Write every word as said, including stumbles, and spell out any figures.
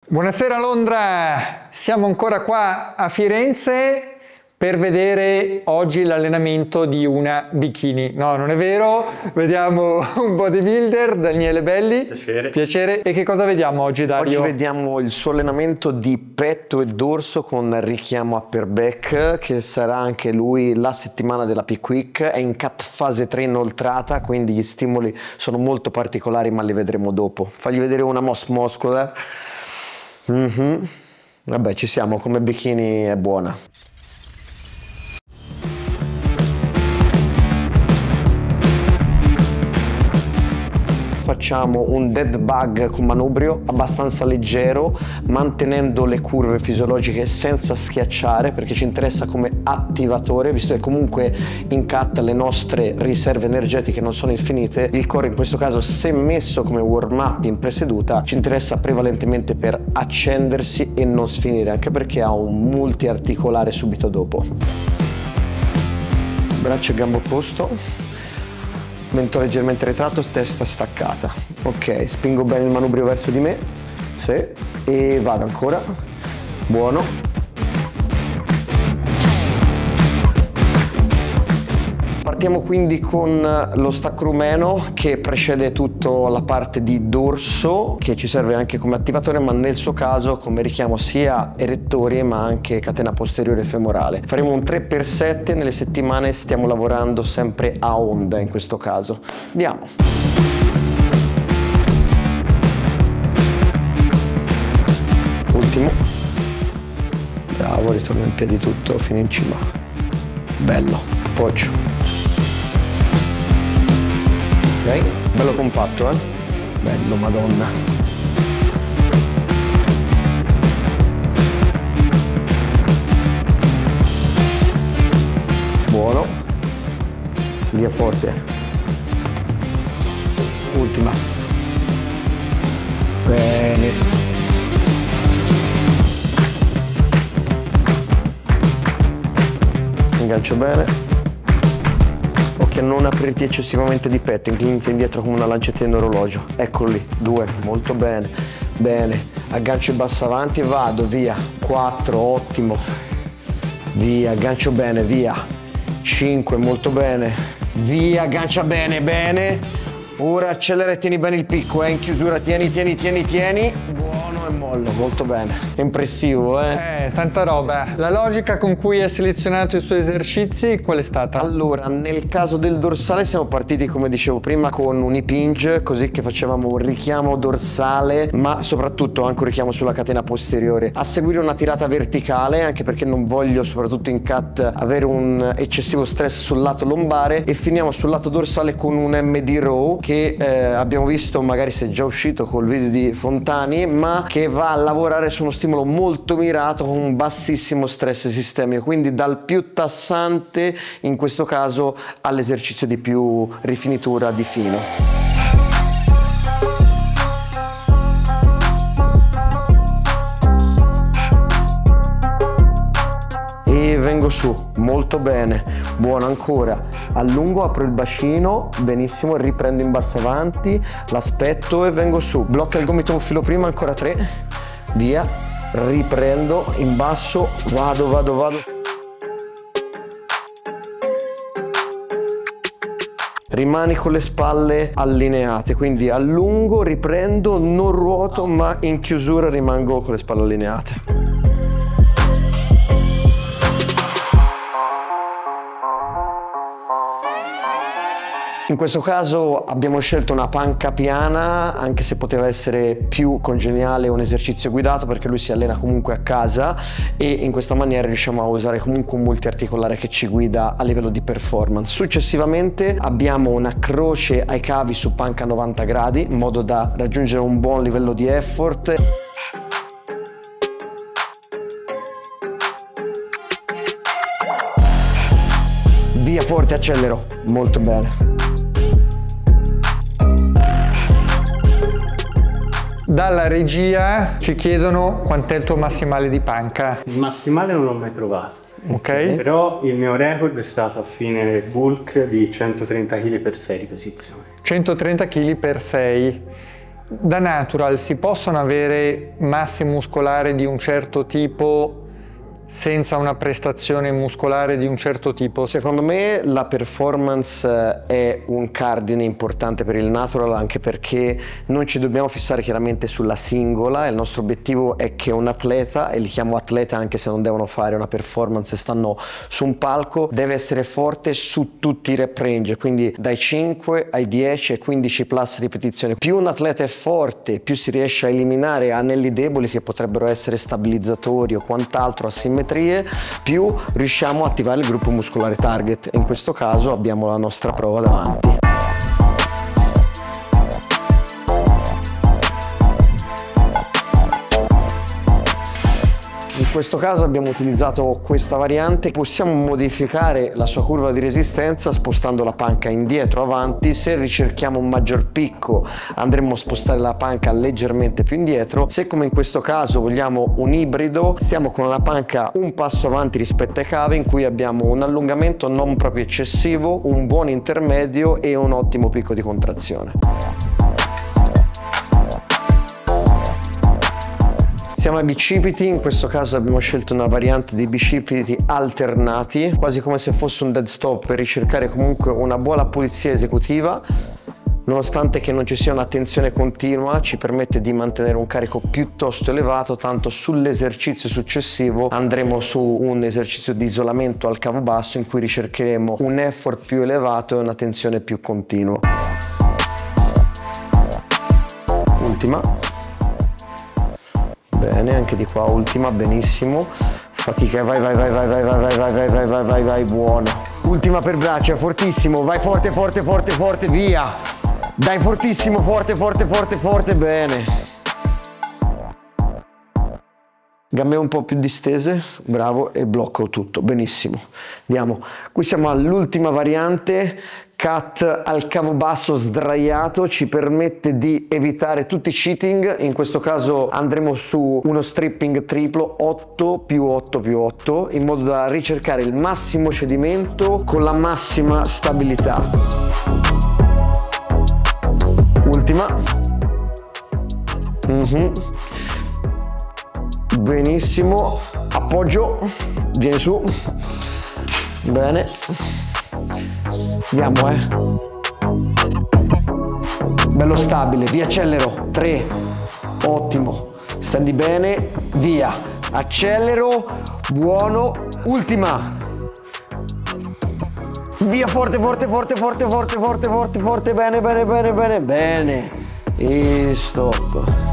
Buonasera Londra, siamo ancora qua a Firenze per vedere oggi l'allenamento di una bikini. No, non è vero, vediamo un bodybuilder, Daniele Belli. Piacere. Piacere. E che cosa vediamo oggi, Dario? Oggi vediamo il suo allenamento di petto e dorso con richiamo upper back, che sarà anche lui la settimana della P-Quick. È in cut fase tre inoltrata, quindi gli stimoli sono molto particolari, ma li vedremo dopo. Fagli vedere una moss muscular. Mm-hmm. Vabbè, ci siamo, come bikini è buona. Facciamo un dead bug con manubrio abbastanza leggero, mantenendo le curve fisiologiche senza schiacciare, perché ci interessa come attivatore, visto che comunque in cut le nostre riserve energetiche non sono infinite. Il core in questo caso, se messo come warm up in preseduta, ci interessa prevalentemente per accendersi e non sfinire, anche perché ha un multiarticolare subito dopo. Braccio e gambo opposto, mento leggermente retratto, testa staccata. Ok, spingo bene il manubrio verso di me, sì, e vado ancora. Buono. Partiamo quindi con lo stacco rumeno, che precede tutta la parte di dorso, che ci serve anche come attivatore, ma nel suo caso come richiamo sia erettori ma anche catena posteriore femorale. Faremo un tre per sette, nelle settimane stiamo lavorando sempre a onda in questo caso. Andiamo. Ultimo. Bravo, ritorno in piedi tutto fino in cima. Bello. Appoggio. Ok, bello compatto, eh? Bello, madonna. Buono. Via forte. Ultima. Bene. Ingancio bene. Occhio a non aprirti eccessivamente di petto, incliniti indietro come una lancettina in orologio. Eccolo lì, due, molto bene, bene, aggancio e basso avanti e vado, via, quattro, ottimo, via, aggancio bene, via, cinque, molto bene, via, aggancia bene, bene, ora accelera e tieni bene il picco, eh, in chiusura, tieni, tieni, tieni, tieni, buono e mollo, molto bene, impressivo, eh. Eh, tanta roba. La logica con cui hai selezionato i suoi esercizi, qual è stata? Allora, nel caso del dorsale siamo partiti, come dicevo prima, con un hip hinge, così che facevamo un richiamo dorsale, ma soprattutto anche un richiamo sulla catena posteriore. A seguire una tirata verticale, anche perché non voglio, soprattutto in cut, avere un eccessivo stress sul lato lombare, e finiamo sul lato dorsale con un M D row, che eh, abbiamo visto, magari se è già uscito col video di Fontani, ma che va a lavorare su uno stimolo molto mirato con un bassissimo stress sistemico, quindi dal più tassante in questo caso all'esercizio di più rifinitura di fino. E vengo su, molto bene, buono ancora, allungo, apro il bacino, benissimo, riprendo in basso avanti, l'aspetto e vengo su, blocca il gomito un filo prima, ancora tre, via, riprendo in basso, vado, vado, vado. Rimani con le spalle allineate, quindi allungo, riprendo, non ruoto, ma in chiusura rimango con le spalle allineate. In questo caso abbiamo scelto una panca piana, anche se poteva essere più congeniale un esercizio guidato, perché lui si allena comunque a casa e in questa maniera riusciamo a usare comunque un multiarticolare che ci guida a livello di performance. Successivamente abbiamo una croce ai cavi su panca novanta gradi, in modo da raggiungere un buon livello di effort. Via forte, accelero, molto bene. Dalla regia ci chiedono quant'è il tuo massimale di panca. Il massimale non l'ho mai provato. Ok. Però il mio record è stato a fine bulk di centotrenta chili per sei ripetizioni. centotrenta chili per sei. da natural si possono avere masse muscolari di un certo tipo senza una prestazione muscolare di un certo tipo? Secondo me la performance è un cardine importante per il natural, anche perché non ci dobbiamo fissare chiaramente sulla singola. Il nostro obiettivo è che un atleta, e li chiamo atleta anche se non devono fare una performance e stanno su un palco, deve essere forte su tutti i rep range, quindi dai cinque ai dieci ai quindici plus ripetizioni. Più un atleta è forte, più si riesce a eliminare anelli deboli che potrebbero essere stabilizzatori o quant'altro, asimmetrie, più riusciamo a attivare il gruppo muscolare target, e in questo caso abbiamo la nostra prova davanti. In questo caso abbiamo utilizzato questa variante. Possiamo modificare la sua curva di resistenza spostando la panca indietro, avanti. Se ricerchiamo un maggior picco andremo a spostare la panca leggermente più indietro. Se come in questo caso vogliamo un ibrido, stiamo con la panca un passo avanti rispetto ai cavi, in cui abbiamo un allungamento non proprio eccessivo, un buon intermedio e un ottimo picco di contrazione. Siamo ai bicipiti, in questo caso abbiamo scelto una variante di bicipiti alternati, quasi come se fosse un dead stop, per ricercare comunque una buona pulizia esecutiva. Nonostante che non ci sia una tensione continua, ci permette di mantenere un carico piuttosto elevato, tanto sull'esercizio successivo andremo su un esercizio di isolamento al cavo basso, in cui ricercheremo un effort più elevato e una tensione più continua. Ultima. Bene, anche di qua ultima, benissimo. Fatica, vai, vai, vai, vai, vai, vai, vai, vai, vai, vai, vai, vai, vai, buono. Ultima per braccia, fortissimo, vai forte, forte, forte, forte, via. Dai fortissimo, forte, forte, forte, forte, bene. Gambe un po' più distese, bravo, e blocco tutto, benissimo. Andiamo, qui siamo all'ultima variante. Cut al cavo basso sdraiato, ci permette di evitare tutti i cheating. In questo caso andremo su uno stripping triplo, otto più otto più otto, in modo da ricercare il massimo cedimento con la massima stabilità. Ultima. Mm-hmm. Benissimo, appoggio, vieni su, bene. Andiamo, eh. Bello stabile, vi accelero. tre, ottimo. Stendi bene, via. Accelero, buono. Ultima. Via, forte, forte, forte, forte, forte, forte, forte, forte. Bene, bene, bene, bene, bene. E stop.